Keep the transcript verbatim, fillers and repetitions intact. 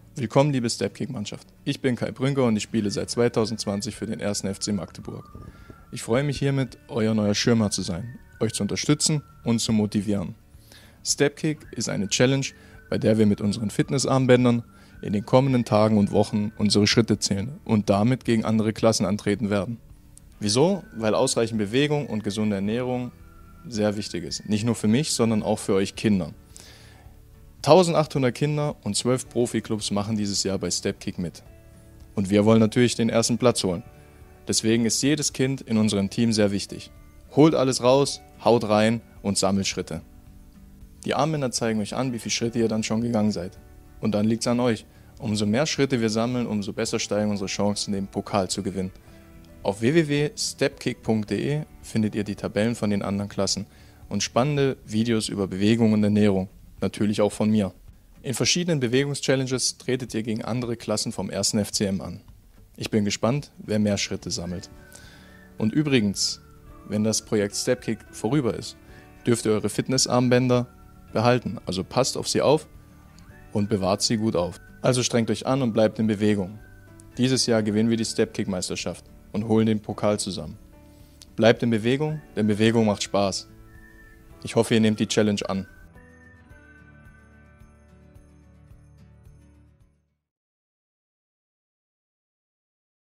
Willkommen, liebe Stepkick-Mannschaft. Ich bin Kai Brünker und ich spiele seit zweitausendzwanzig für den ersten F C Magdeburg. Ich freue mich hiermit, euer neuer Schirmherr zu sein, euch zu unterstützen und zu motivieren. Stepkick ist eine Challenge, bei der wir mit unseren Fitnessarmbändern in den kommenden Tagen und Wochen unsere Schritte zählen und damit gegen andere Klassen antreten werden. Wieso? Weil ausreichend Bewegung und gesunde Ernährung sehr wichtig ist. Nicht nur für mich, sondern auch für euch Kinder. eintausendachthundert Kinder und zwölf Profiklubs machen dieses Jahr bei Stepkick mit. Und wir wollen natürlich den ersten Platz holen. Deswegen ist jedes Kind in unserem Team sehr wichtig. Holt alles raus, haut rein und sammelt Schritte. Die Armbänder zeigen euch an, wie viele Schritte ihr dann schon gegangen seid. Und dann liegt es an euch. Umso mehr Schritte wir sammeln, umso besser steigen unsere Chancen, den Pokal zu gewinnen. Auf w w w punkt stepkick punkt d e findet ihr die Tabellen von den anderen Klassen und spannende Videos über Bewegung und Ernährung, natürlich auch von mir. In verschiedenen Bewegungschallenges tretet ihr gegen andere Klassen vom ersten F C M an. Ich bin gespannt, wer mehr Schritte sammelt. Und übrigens, wenn das Projekt Stepkick vorüber ist, dürft ihr eure Fitnessarmbänder behalten, also passt auf sie auf und bewahrt sie gut auf. Also strengt euch an und bleibt in Bewegung. Dieses Jahr gewinnen wir die Stepkick-Meisterschaft und holen den Pokal zusammen. Bleibt in Bewegung, denn Bewegung macht Spaß. Ich hoffe, ihr nehmt die Challenge an.